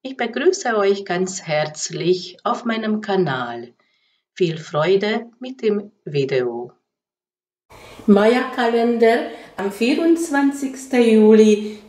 Ich begrüße euch ganz herzlich auf meinem Kanal. Viel Freude mit dem Video. Maya-Kalender am 24. Juli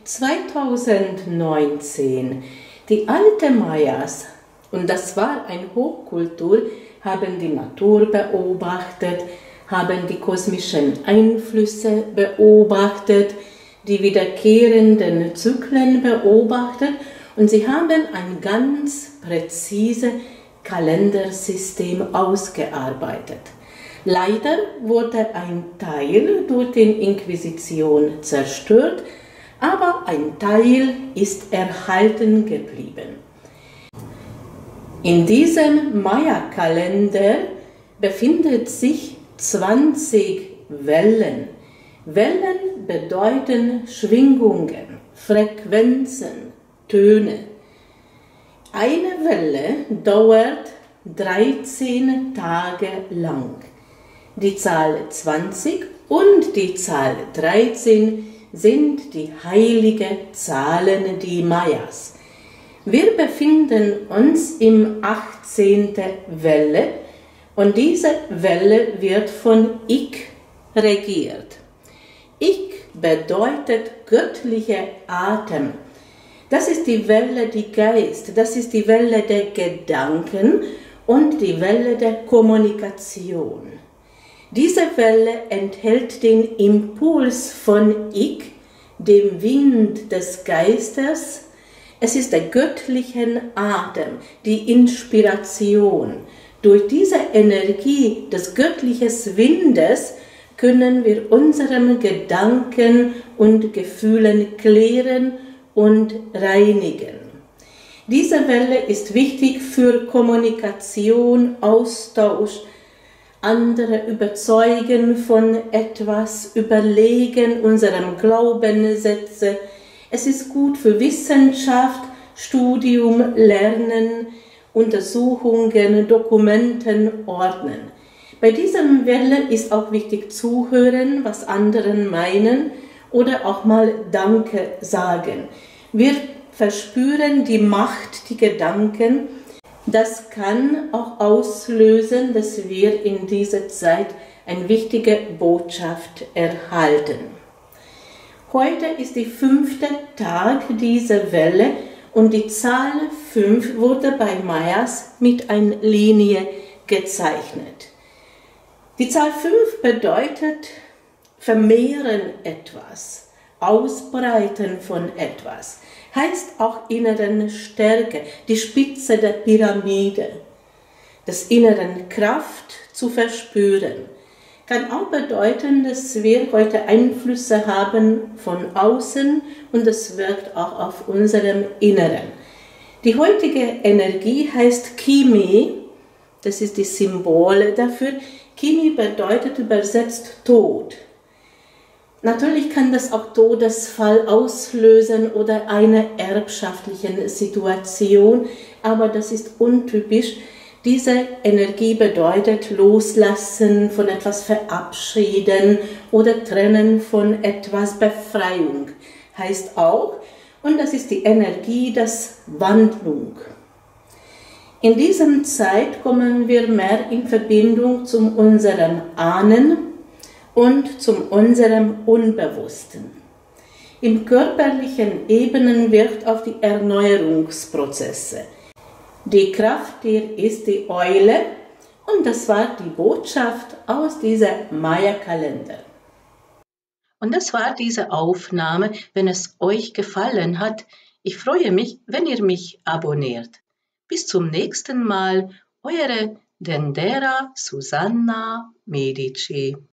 2019. Die alten Mayas, und das war eine Hochkultur, haben die Natur beobachtet, haben die kosmischen Einflüsse beobachtet, die wiederkehrenden Zyklen beobachtet und sie haben ein ganz präzises Kalendersystem ausgearbeitet. Leider wurde ein Teil durch die Inquisition zerstört, aber ein Teil ist erhalten geblieben. In diesem Maya-Kalender befindet sich 20 Wellen. Wellen bedeuten Schwingungen, Frequenzen, Töne. Eine Welle dauert 13 Tage lang. Die Zahl 20 und die Zahl 13 sind die heiligen Zahlen der Mayas. Wir befinden uns im 18. Welle und diese Welle wird von Ik regiert. Ik bedeutet göttlicher Atem. Das ist die Welle der Geist, das ist die Welle der Gedanken und die Welle der Kommunikation. Diese Welle enthält den Impuls von Ik, dem Wind des Geistes. Es ist der göttliche Atem, die Inspiration. Durch diese Energie des göttlichen Windes können wir unseren Gedanken und Gefühlen klären und reinigen. Diese Welle ist wichtig für Kommunikation, Austausch, andere überzeugen von etwas, überlegen unserem Glaubenssätze. Es ist gut für Wissenschaft, Studium, Lernen, Untersuchungen, Dokumenten, Ordnen. Bei dieser Welle ist auch wichtig zuhören, was anderen meinen oder auch mal Danke sagen. Wir verspüren die Macht, die Gedanken. Das kann auch auslösen, dass wir in dieser Zeit eine wichtige Botschaft erhalten. Heute ist der 5. Tag dieser Welle und die Zahl 5 wurde bei Mayas mit einer Linie gezeichnet. Die Zahl 5 bedeutet vermehren etwas, ausbreiten von etwas. Heißt auch inneren Stärke, die Spitze der Pyramide, des inneren Kraft zu verspüren. Kann auch bedeuten, dass wir heute Einflüsse haben von außen und es wirkt auch auf unserem Inneren. Die heutige Energie heißt Kimi, das ist die Symbole dafür. Kimi bedeutet übersetzt Tod. Natürlich kann das auch Todesfall auslösen oder eine erbschaftliche Situation, aber das ist untypisch. Diese Energie bedeutet loslassen, von etwas verabschieden oder trennen von etwas, Befreiung heißt auch. Und das ist die Energie der Wandlung. In dieser Zeit kommen wir mehr in Verbindung zu unserem Ahnen und zu unserem Unbewussten. Im körperlichen Ebenen wirkt auf die Erneuerungsprozesse. Die Kraft hier ist die Eule und das war die Botschaft aus diesem Maya-Kalender. Und das war diese Aufnahme. Wenn es euch gefallen hat, ich freue mich, wenn ihr mich abonniert. Bis zum nächsten Mal, eure Dendera Susanna Medici.